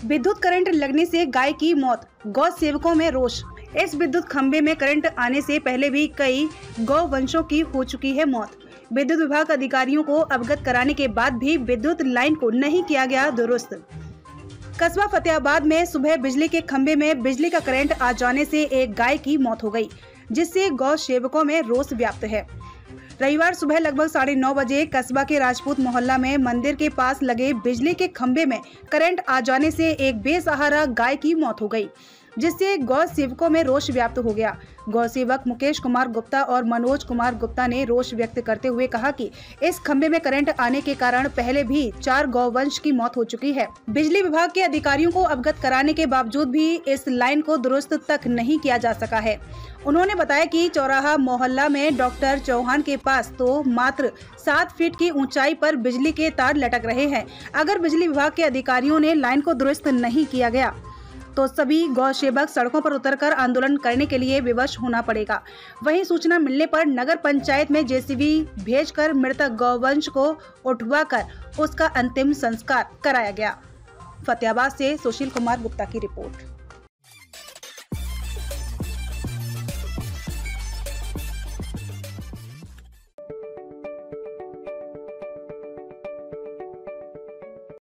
विद्युत करंट लगने से गाय की मौत, गौ सेवकों में रोष। इस विद्युत खंभे में करंट आने से पहले भी कई गौ वंशों की हो चुकी है मौत। विद्युत विभाग अधिकारियों को अवगत कराने के बाद भी विद्युत लाइन को नहीं किया गया दुरुस्त। कस्बा फतेहाबाद में सुबह बिजली के खंभे में बिजली का करंट आ जाने से एक गाय की मौत हो गई, जिससे गौ सेवकों में रोष व्याप्त है। रविवार सुबह लगभग 9:30 बजे कस्बा के राजपूत मोहल्ला में मंदिर के पास लगे बिजली के खंभे में करंट आ जाने से एक बेसहारा गाय की मौत हो गई, जिससे गौ सेवकों में रोष व्याप्त हो गया। गौ सेवक मुकेश कुमार गुप्ता और मनोज कुमार गुप्ता ने रोष व्यक्त करते हुए कहा कि इस खंभे में करंट आने के कारण पहले भी 4 गौवंश की मौत हो चुकी है। बिजली विभाग के अधिकारियों को अवगत कराने के बावजूद भी इस लाइन को दुरुस्त तक नहीं किया जा सका है। उन्होंने बताया कि चौराहा मोहल्ला में डॉक्टर चौहान के पास तो मात्र 7 फीट की ऊंचाई पर बिजली के तार लटक रहे हैं। अगर बिजली विभाग के अधिकारियों ने लाइन को दुरुस्त नहीं किया गया तो सभी गौ सेवक सड़कों पर उतरकर आंदोलन करने के लिए विवश होना पड़ेगा। वहीं सूचना मिलने पर नगर पंचायत में जेसीबी भेजकर मृतक गौवंश को उठवाकर उसका अंतिम संस्कार कराया गया। फतेहाबाद से सुशील कुमार गुप्ता की रिपोर्ट।